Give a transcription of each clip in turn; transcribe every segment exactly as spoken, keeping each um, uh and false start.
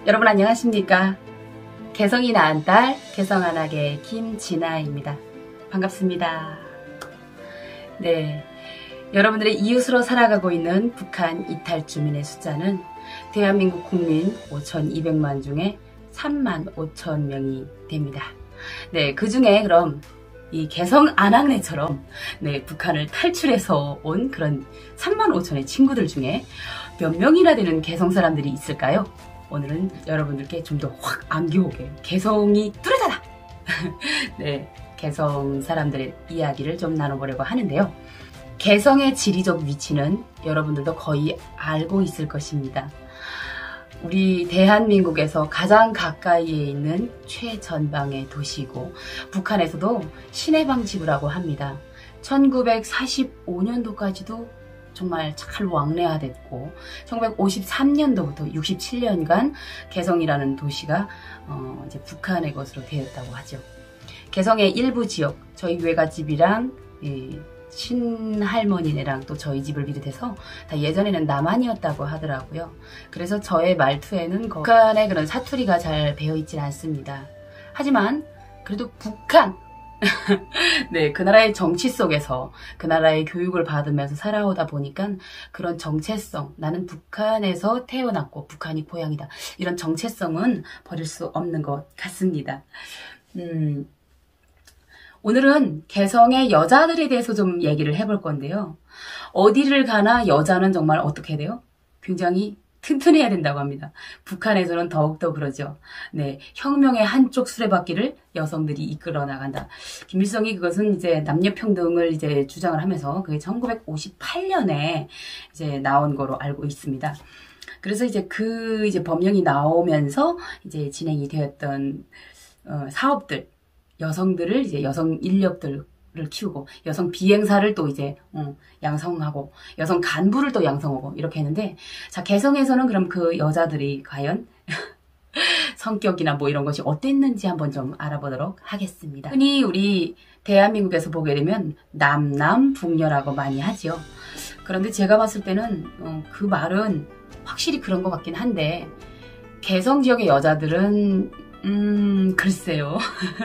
여러분 안녕하십니까? 개성이 낳은 딸 개성안악의 김진아입니다. 반갑습니다. 네, 여러분들의 이웃으로 살아가고 있는 북한 이탈 주민의 숫자는 대한민국 국민 오천이백만 중에 삼만 오천 명이 됩니다. 네, 그 중에 그럼 이 개성안악네처럼 네, 북한을 탈출해서 온 그런 삼만 오천의 친구들 중에 몇 명이나 되는 개성 사람들이 있을까요? 오늘은 여러분들께 좀 더 확 안겨오게 개성이 뚜렷하다! 네, 개성 사람들의 이야기를 좀 나눠보려고 하는데요. 개성의 지리적 위치는 여러분들도 거의 알고 있을 것입니다. 우리 대한민국에서 가장 가까이에 있는 최전방의 도시이고 북한에서도 신해방 지구라고 합니다. 천구백사십오 년도까지도 정말 잘 왕래화됐고 천구백오십삼 년도부터 육십칠 년간 개성이라는 도시가 어 이제 북한의 것으로 되었다고 하죠. 개성의 일부 지역, 저희 외갓집이랑 예, 친할머니네랑 또 저희 집을 비롯해서 다 예전에는 남한이었다고 하더라고요. 그래서 저의 말투에는 북한의 그런 사투리가 잘 배어있진 않습니다. 하지만 그래도 북한! 네, 그 나라의 정치 속에서 그 나라의 교육을 받으면서 살아오다 보니까 그런 정체성, 나는 북한에서 태어났고 북한이 고향이다, 이런 정체성은 버릴 수 없는 것 같습니다. 음, 오늘은 개성의 여자들에 대해서 좀 얘기를 해볼 건데요. 어디를 가나 여자는 정말 어떻게 돼요? 굉장히 튼튼해야 된다고 합니다. 북한에서는 더욱더 그러죠. 네, 혁명의 한쪽 수레바퀴를 여성들이 이끌어 나간다. 김일성이 그것은 이제 남녀평등을 이제 주장을 하면서 그게 천구백오십팔 년에 이제 나온 거로 알고 있습니다. 그래서 이제 그 이제 법령이 나오면서 이제 진행이 되었던 어, 사업들, 여성들을 이제 여성 인력들 를 키우고 여성 비행사를 또 이제 어, 양성하고 여성 간부를 또 양성하고 이렇게 했는데, 자, 개성에서는 그럼 그 여자들이 과연 성격이나 뭐 이런 것이 어땠는지 한번 좀 알아보도록 하겠습니다. 흔히 우리 대한민국에서 보게 되면 남남 북녀라고 많이 하죠. 그런데 제가 봤을 때는 어, 그 말은 확실히 그런 것 같긴 한데, 개성 지역의 여자들은 음 글쎄요.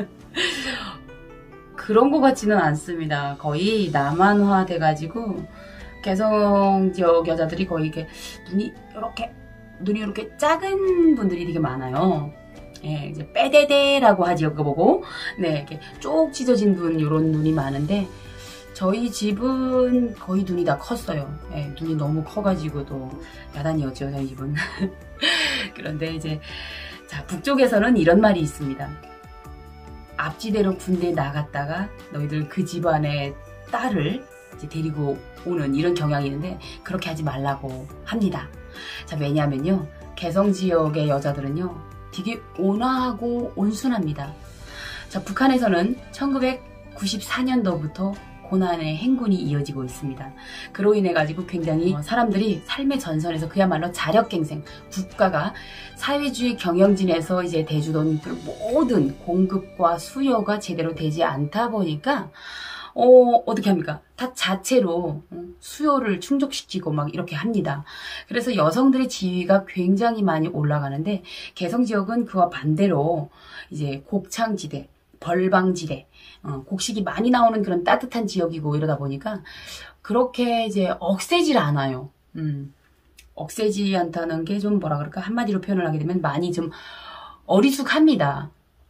그런 것 같지는 않습니다. 거의 남한화 돼가지고 개성 지역 여자들이 거의 이렇게 눈이 이렇게 눈이 이렇게 작은 분들이 되게 많아요. 예, 이제 빼대대라고 하지요, 그거 보고. 네, 이렇게 쭉 찢어진 분, 이런 눈이 많은데 저희 집은 거의 눈이 다 컸어요. 예, 눈이 너무 커가지고 또 야단이었죠, 저희 집은. 그런데 이제 자, 북쪽에서는 이런 말이 있습니다. 앞지대로 군대에 나갔다가 너희들 그 집안의 딸을 이제 데리고 오는 이런 경향이 있는데, 그렇게 하지 말라고 합니다. 자, 왜냐하면요, 개성 지역의 여자들은요 되게 온화하고 온순합니다. 자, 북한에서는 천구백구십사 년도부터 고난의 행군이 이어지고 있습니다. 그로 인해 가지고 굉장히 사람들이 삶의 전선에서 그야말로 자력갱생, 국가가 사회주의 경영진에서 이제 대주던 그 모든 공급과 수요가 제대로 되지 않다 보니까 어, 어떻게 합니까? 다 자체로 수요를 충족시키고 막 이렇게 합니다. 그래서 여성들의 지위가 굉장히 많이 올라가는데, 개성 지역은 그와 반대로 이제 곡창지대, 벌방지대, 어, 곡식이 많이 나오는 그런 따뜻한 지역이고 이러다 보니까 그렇게 이제 억세질 않아요. 음, 억세지 않다는 게 좀 뭐라 그럴까, 한마디로 표현을 하게 되면 많이 좀 어리숙합니다.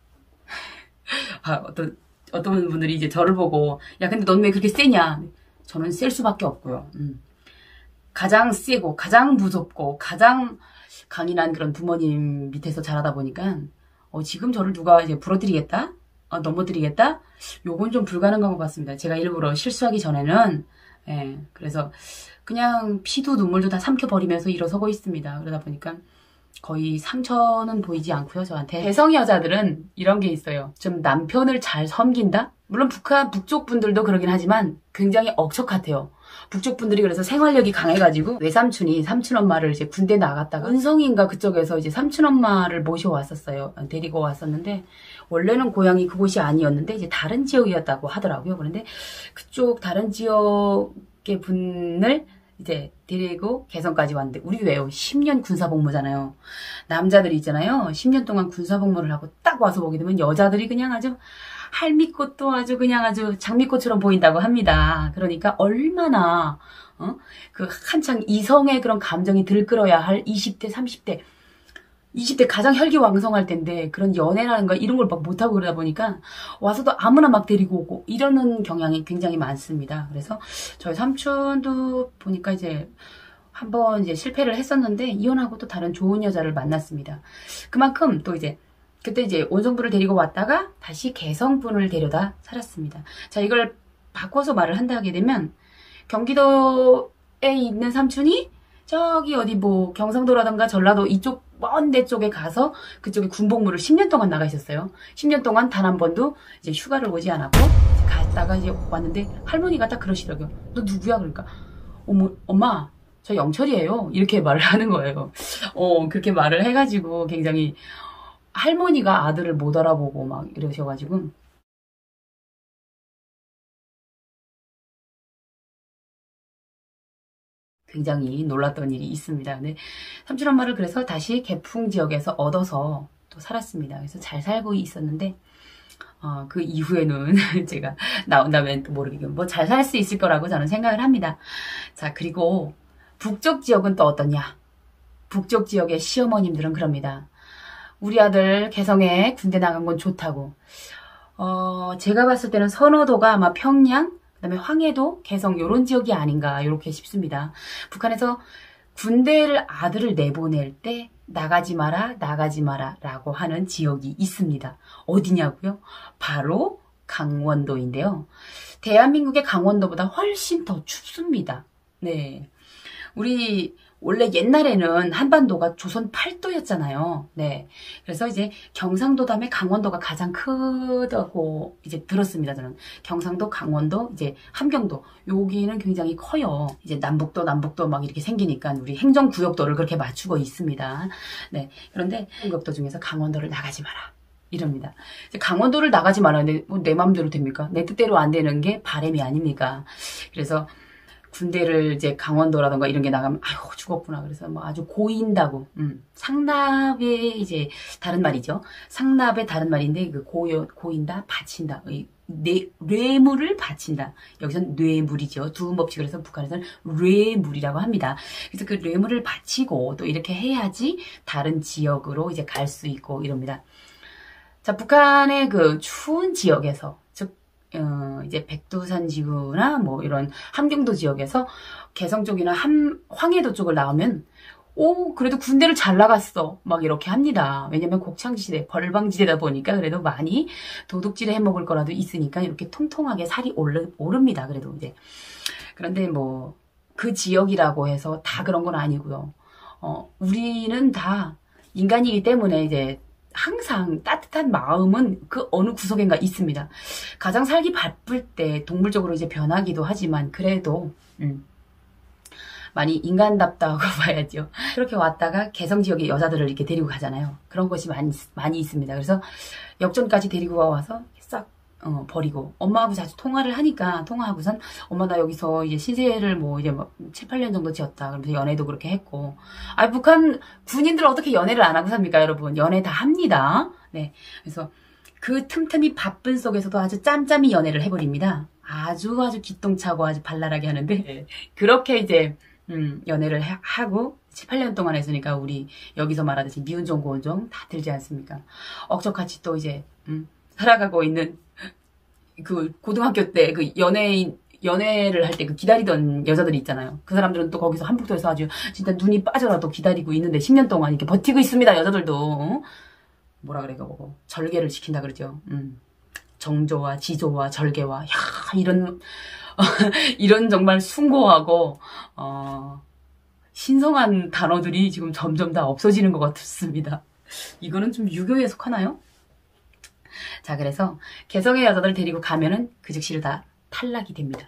아, 어떤 어떤 분들이 이제 저를 보고, 야, 근데 넌 왜 그렇게 세냐? 저는 셀 수밖에 없고요. 음. 가장 세고 가장 무섭고 가장 강인한 그런 부모님 밑에서 자라다 보니까 어, 지금 저를 누가 이제 부러뜨리겠다? 어, 넘어뜨리겠다? 요건 좀 불가능한 것 같습니다. 제가 일부러 실수하기 전에는, 예, 그래서 그냥 피도 눈물도 다 삼켜버리면서 일어서고 있습니다. 그러다 보니까 거의 상처는 보이지 않고요, 저한테. 개성 여자들은 이런 게 있어요. 좀 남편을 잘 섬긴다? 물론 북한, 북쪽 분들도 그러긴 하지만 굉장히 억척같아요. 북쪽 분들이 그래서 생활력이 강해가지고 외삼촌이 삼촌 엄마를 이제 군대 나갔다가 은성인가 그쪽에서 이제 삼촌 엄마를 모셔왔었어요. 데리고 왔었는데, 원래는 고향이 그곳이 아니었는데 이제 다른 지역이었다고 하더라고요. 그런데 그쪽 다른 지역의 분을 이제 데리고 개성까지 왔는데 우리 왜요? 십 년 군사복무잖아요. 남자들이 있잖아요. 십 년 동안 군사복무를 하고 딱 와서 보게 되면 여자들이 그냥 아주 할미꽃도 아주 그냥 아주 장미꽃처럼 보인다고 합니다. 그러니까 얼마나 어? 그 한창 이성의 그런 감정이 들끓어야 할 이십 대, 삼십 대, 이십 대 가장 혈기왕성할 텐데 그런 연애라는 거 이런 걸 막 못하고 그러다 보니까 와서도 아무나 막 데리고 오고 이러는 경향이 굉장히 많습니다. 그래서 저희 삼촌도 보니까 이제 한번 이제 실패를 했었는데 이혼하고 또 다른 좋은 여자를 만났습니다. 그만큼 또 이제 그때 이제 원성분을 데리고 왔다가 다시 개성분을 데려다 살았습니다. 자, 이걸 바꿔서 말을 한다 하게 되면 경기도에 있는 삼촌이 저기 어디 뭐 경상도라던가 전라도 이쪽 먼 데 쪽에 가서 그쪽에 군복무를 십 년 동안 나가 있었어요. 십 년 동안 단 한 번도 이제 휴가를 오지 않았고 갔다가 이제 왔는데 할머니가 딱 그러시더라고요. 너 누구야? 그러니까 어머, 엄마 저 영철이에요. 이렇게 말을 하는 거예요. 어 그렇게 말을 해가지고 굉장히 할머니가 아들을 못 알아보고 막 이러셔가지고 굉장히 놀랐던 일이 있습니다. 근데 삼촌 엄마를 그래서 다시 개풍 지역에서 얻어서 또 살았습니다. 그래서 잘 살고 있었는데 어, 그 이후에는 제가 나온다면 또 모르겠고 뭐 잘 살 수 있을 거라고 저는 생각을 합니다. 자, 그리고 북쪽 지역은 또 어떠냐? 북쪽 지역의 시어머님들은 그럽니다. 우리 아들 개성에 군대 나간 건 좋다고. 어, 제가 봤을 때는 선호도가 아마 평양, 그 다음에 황해도, 개성 요런 지역이 아닌가 이렇게 싶습니다. 북한에서 군대를 아들을 내보낼 때 나가지 마라 나가지 마라 라고 하는 지역이 있습니다. 어디냐고요? 바로 강원도인데요. 대한민국의 강원도보다 훨씬 더 춥습니다. 네, 우리 원래 옛날에는 한반도가 조선 팔 도였잖아요. 네. 그래서 이제 경상도 다음에 강원도가 가장 크다고 이제 들었습니다. 저는 경상도, 강원도, 이제 함경도 여기는 굉장히 커요. 이제 남북도, 남북도 막 이렇게 생기니까 우리 행정구역도를 그렇게 맞추고 있습니다. 네. 그런데 구역도 중에서 강원도를 나가지 마라. 이럽니다. 강원도를 나가지 말았는데 뭐 내 맘대로 됩니까? 내 뜻대로 안 되는 게 바람이 아닙니까? 그래서 군대를 이제 강원도라던가 이런 게 나가면 아유 죽었구나. 그래서 뭐 아주 고인다고. 음, 상납의 이제 다른 말이죠. 상납의 다른 말인데 그 고여 고인다 바친다. 뇌, 뇌물을 바친다. 여기서는 뇌물이죠. 두음법칙을 해서 북한에서는 뇌물이라고 합니다. 그래서 그 뇌물을 바치고 또 이렇게 해야지 다른 지역으로 이제 갈 수 있고 이럽니다. 자, 북한의 그 추운 지역에서 즉 어, 이제 백두산 지구나 뭐 이런 함경도 지역에서 개성 쪽이나 함, 황해도 쪽을 나오면 오 그래도 군대를 잘 나갔어 막 이렇게 합니다. 왜냐면 곡창지대 벌방지대다 보니까 그래도 많이 도둑질을 해먹을 거라도 있으니까 이렇게 통통하게 살이 오르, 오릅니다. 그래도 이제 그런데 뭐 그 지역이라고 해서 다 그런 건 아니고요. 어, 우리는 다 인간이기 때문에 이제 항상 따뜻한 마음은 그 어느 구석인가 있습니다. 가장 살기 바쁠 때 동물적으로 이제 변하기도 하지만 그래도 음, 많이 인간답다고 봐야죠. 그렇게 왔다가 개성 지역의 여자들을 이렇게 데리고 가잖아요. 그런 것이 많이 많이 있습니다. 그래서 역전까지 데리고 와서 싹 어, 버리고 엄마하고 자주 통화를 하니까 통화하고선 엄마 나 여기서 이제 신세를 뭐 이제 뭐 칠, 팔 년 정도 지었다. 그러면서 연애도 그렇게 했고. 아 북한 군인들 어떻게 연애를 안 하고 삽니까, 여러분? 연애 다 합니다. 네. 그래서 그 틈틈이 바쁜 속에서도 아주 짬짬이 연애를 해버립니다. 아주 아주 기똥차고 아주 발랄하게 하는데 네. 그렇게 이제 음, 연애를 하, 하고 칠, 팔 년 동안 했으니까 우리 여기서 말하듯이 미운종 고운종 다 들지 않습니까? 억적같이 또 이제 음, 살아가고 있는 그 고등학교 때 그 연예인 연애를 할 때 그 기다리던 여자들이 있잖아요. 그 사람들은 또 거기서 한북도에서 아주 진짜 눈이 빠져라도 기다리고 있는데 십 년 동안 이렇게 버티고 있습니다. 여자들도 뭐라 그래 그거 절개를 시킨다 그러죠. 음. 정조와 지조와 절개와 야 이런 이런 정말 숭고하고 어, 신성한 단어들이 지금 점점 다 없어지는 것 같습니다. 이거는 좀 유교에 속하나요? 자, 그래서 개성의 여자들 데리고 가면은 그 즉시로 다 탈락이 됩니다.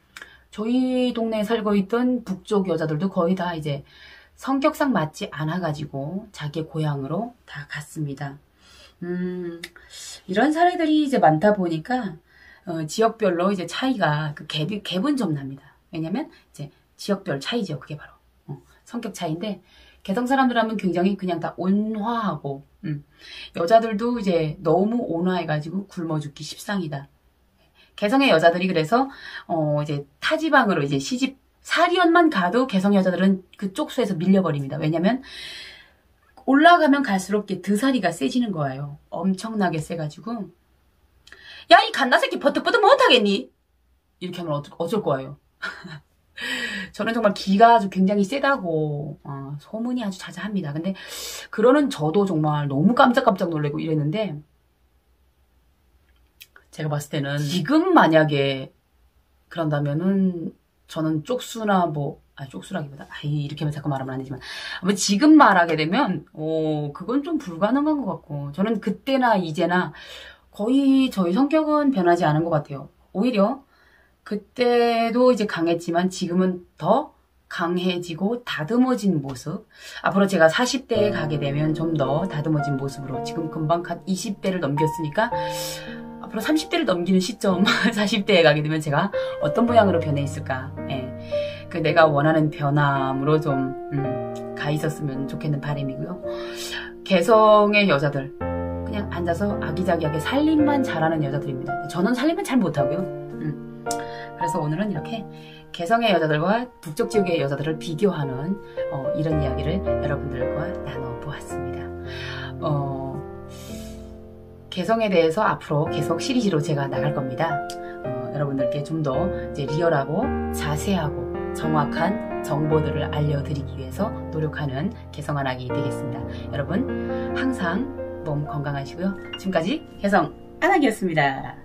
저희 동네에 살고 있던 북쪽 여자들도 거의 다 이제 성격상 맞지 않아가지고 자기 고향으로 다 갔습니다. 음, 이런 사례들이 이제 많다 보니까 어, 지역별로 이제 차이가 그 갭이, 갭은 좀 납니다. 왜냐면 이제 지역별 차이죠. 그게 바로 어, 성격 차이인데 개성 사람들하면 굉장히 그냥 다 온화하고 음. 여자들도 이제 너무 온화해가지고 굶어 죽기 십상이다. 개성의 여자들이 그래서 어 이제 타지방으로 이제 시집 사리연만 가도 개성 여자들은 그쪽 수에서 밀려버립니다. 왜냐면 올라가면 갈수록 드사리가 세지는 거예요. 엄청나게 세가지고 야 이 갓나 새끼 버뜩버뜩 못하겠니? 이렇게 하면 어쩔, 어쩔 거예요. 저는 정말 기가 아주 굉장히 세다고 어, 소문이 아주 자자합니다. 근데 그러는 저도 정말 너무 깜짝깜짝 놀래고 이랬는데 제가 봤을 때는 지금 만약에 그런다면은 저는 쪽수나 뭐 아 쪽수라기보다 아 이렇게 자꾸 말하면 안 되지만 아마 지금 말하게 되면 어 그건 좀 불가능한 것 같고 저는 그때나 이제나 거의 저희 성격은 변하지 않은 것 같아요. 오히려 그때도 이제 강했지만 지금은 더 강해지고 다듬어진 모습. 앞으로 제가 사십 대에 가게 되면 좀 더 다듬어진 모습으로 지금 금방 갓 이십 대를 넘겼으니까 앞으로 삼십 대를 넘기는 시점 사십 대에 가게 되면 제가 어떤 모양으로 변해 있을까. 예. 그 내가 원하는 변함으로 좀 음, 가 있었으면 좋겠는 바람이고요. 개성의 여자들 그냥 앉아서 아기자기하게 살림만 잘하는 여자들입니다. 저는 살림은 잘 못하고요. 음. 그래서 오늘은 이렇게 개성의 여자들과 북쪽 지역의 여자들을 비교하는 어, 이런 이야기를 여러분들과 나눠보았습니다. 어, 개성에 대해서 앞으로 계속 시리즈로 제가 나갈 겁니다. 어, 여러분들께 좀 더 이제 리얼하고 자세하고 정확한 정보들을 알려드리기 위해서 노력하는 개성안악이 되겠습니다. 여러분 항상 몸 건강하시고요. 지금까지 개성안악이었습니다.